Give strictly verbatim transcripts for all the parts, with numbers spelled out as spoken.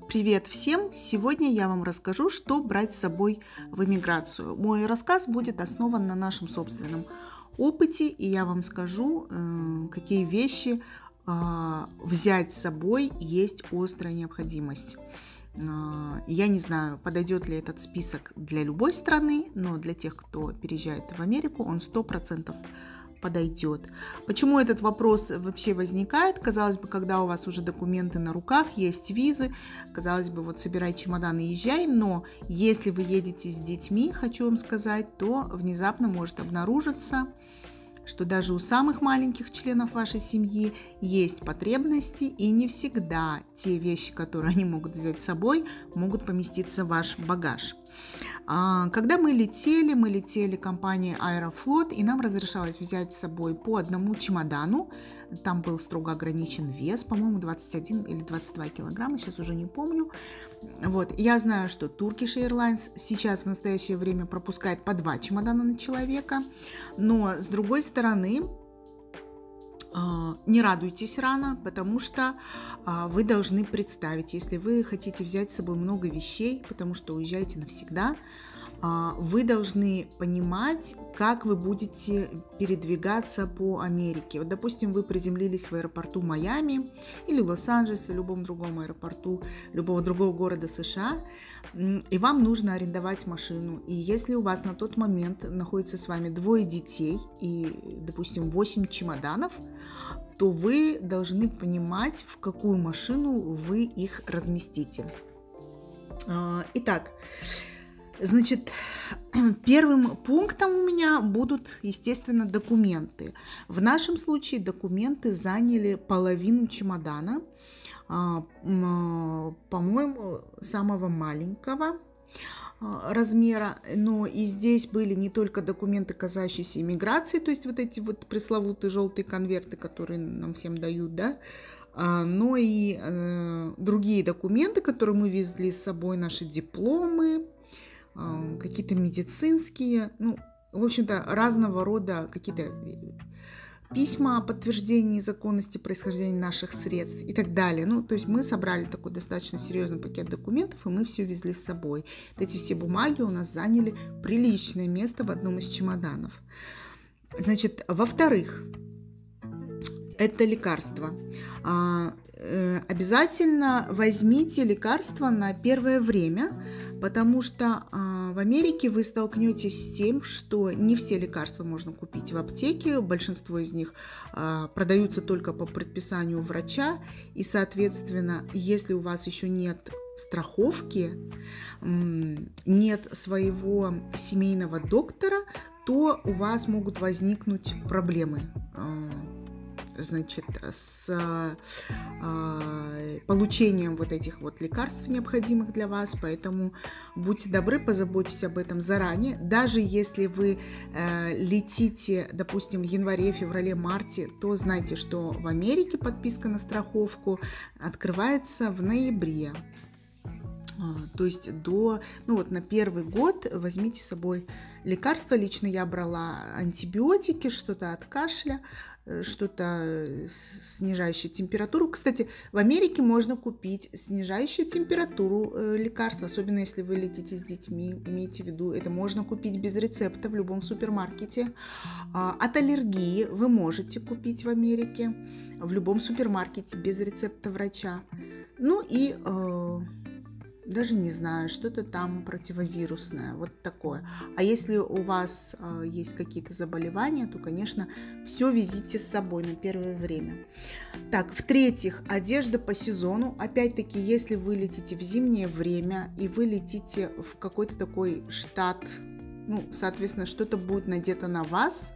Привет всем! Сегодня я вам расскажу, что брать с собой в эмиграцию. Мой рассказ будет основан на нашем собственном опыте, и я вам скажу, какие вещи взять с собой есть острая необходимость. Я не знаю, подойдет ли этот список для любой страны, но для тех, кто переезжает в Америку, он сто процентов подойдет. Почему этот вопрос вообще возникает? Казалось бы, когда у вас уже документы на руках, есть визы, казалось бы, вот собирай чемодан и езжай, но если вы едете с детьми, хочу вам сказать, то внезапно может обнаружиться, что даже у самых маленьких членов вашей семьи есть потребности, и не всегда те вещи, которые они могут взять с собой, могут поместиться в ваш багаж. Когда мы летели, мы летели компанией Аэрофлот, и нам разрешалось взять с собой по одному чемодану. Там был строго ограничен вес, по-моему, двадцать один или двадцать два килограмма, сейчас уже не помню. Вот. Я знаю, что Turkish Airlines сейчас в настоящее время пропускает по два чемодана на человека, но с другой стороны, не радуйтесь рано, потому что вы должны представить, если вы хотите взять с собой много вещей, потому что уезжаете навсегда, вы должны понимать, как вы будете передвигаться по Америке. Вот, допустим, вы приземлились в аэропорту Майами или Лос-Анджелес, или любом другом аэропорту любого другого города США, и вам нужно арендовать машину. И если у вас на тот момент находится с вами двое детей и, допустим, восемь чемоданов, то вы должны понимать, в какую машину вы их разместите. Итак, Значит, первым пунктом у меня будут, естественно, документы. В нашем случае документы заняли половину чемодана, по-моему, самого маленького размера. Но и здесь были не только документы, касающиеся иммиграции, то есть вот эти вот пресловутые желтые конверты, которые нам всем дают, да, но и другие документы, которые мы везли с собой, наши дипломы, какие-то медицинские, ну, в общем-то, разного рода какие-то письма о подтверждении законности происхождения наших средств и так далее. Ну, то есть мы собрали такой достаточно серьезный пакет документов, и мы все везли с собой. Эти все бумаги у нас заняли приличное место в одном из чемоданов. Значит, во-вторых, это лекарства. Обязательно возьмите лекарства на первое время, потому что в Америке вы столкнетесь с тем, что не все лекарства можно купить в аптеке, большинство из них продаются только по предписанию врача, и, соответственно, если у вас еще нет страховки, нет своего семейного доктора, то у вас могут возникнуть проблемы, значит, с э, получением вот этих вот лекарств, необходимых для вас, поэтому будьте добры, позаботьтесь об этом заранее. Даже если вы э, летите, допустим, в январе, феврале, марте, то знайте, что в Америке подписка на страховку открывается в ноябре. То есть до, ну вот на первый год возьмите с собой лекарства. Лично я брала антибиотики, что-то от кашля, что-то снижающее температуру. Кстати, в Америке можно купить снижающую температуру лекарства, особенно если вы летите с детьми. Имейте в виду, это можно купить без рецепта в любом супермаркете. От аллергии вы можете купить в Америке в любом супермаркете без рецепта врача. Ну и даже не знаю, что-то там противовирусное, вот такое. А если у вас э, есть какие-то заболевания, то, конечно, все везите с собой на первое время. Так, в-третьих, одежда по сезону. Опять-таки, если вы летите в зимнее время и вы летите в какой-то такой штат, ну, соответственно, что-то будет надето на вас,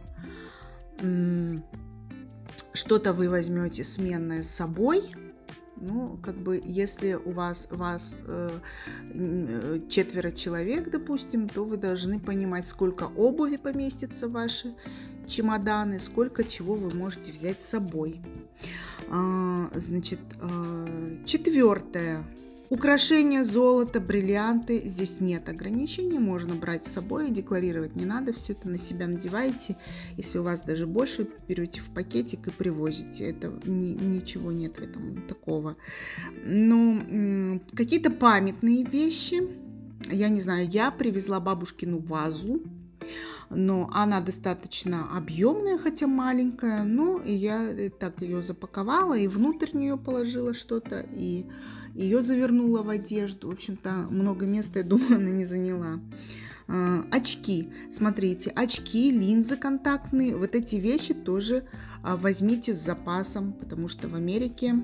что-то вы возьмете сменное с собой. Ну, как бы, если у вас, вас э, четверо человек, допустим, то вы должны понимать, сколько обуви поместится в ваши чемоданы, сколько чего вы можете взять с собой. А, значит, а, четвертое. Украшения, золото, бриллианты. Здесь нет ограничений, можно брать с собой, декларировать не надо, все это на себя надеваете. Если у вас даже больше, берете в пакетик и привозите. Это ни, ничего нет в этом такого. Но Какие-то памятные вещи. Я не знаю, я привезла бабушкину вазу, но она достаточно объемная, хотя маленькая. Ну, и я так ее запаковала и внутрь нее положила что-то, и ее завернула в одежду. В общем-то, много места, я думаю, она не заняла. А, очки. Смотрите, очки, линзы контактные. Вот эти вещи тоже а, возьмите с запасом, потому что в Америке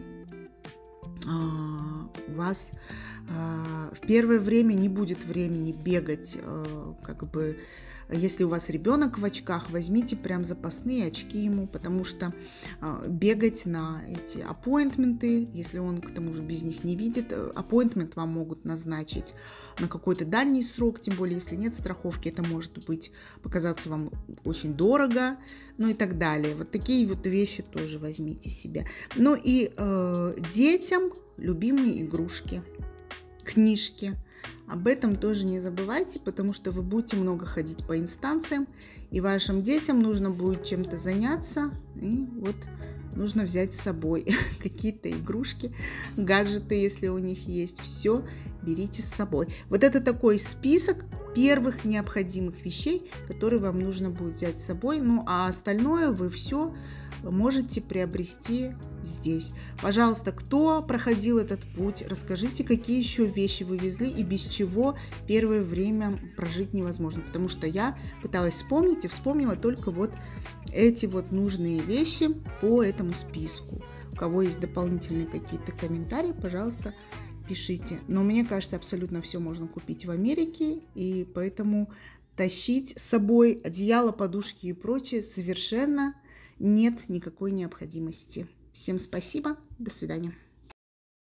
а, у вас а, в первое время не будет времени бегать, а, как бы. Если у вас ребенок в очках, возьмите прям запасные очки ему, потому что э, бегать на эти аппоинтменты, если он к тому же без них не видит, аппоинтмент вам могут назначить на какой-то дальний срок, тем более если нет страховки, это может быть показаться вам очень дорого, ну и так далее. Вот такие вот вещи тоже возьмите себе. Ну и э, детям любимые игрушки, книжки. Об этом тоже не забывайте, потому что вы будете много ходить по инстанциям, и вашим детям нужно будет чем-то заняться, и вот нужно взять с собой какие-то игрушки, гаджеты, если у них есть, все берите с собой. Вот это такой список первых необходимых вещей, которые вам нужно будет взять с собой, ну а остальное вы все можете приобрести здесь. Пожалуйста, кто проходил этот путь, расскажите, какие еще вещи вы везли и без чего первое время прожить невозможно. Потому что я пыталась вспомнить и вспомнила только вот эти вот нужные вещи по этому списку. У кого есть дополнительные какие-то комментарии, пожалуйста, пишите. Но мне кажется, абсолютно все можно купить в Америке, и поэтому тащить с собой одеяло, подушки и прочее совершенно нет никакой необходимости. Всем спасибо, до свидания.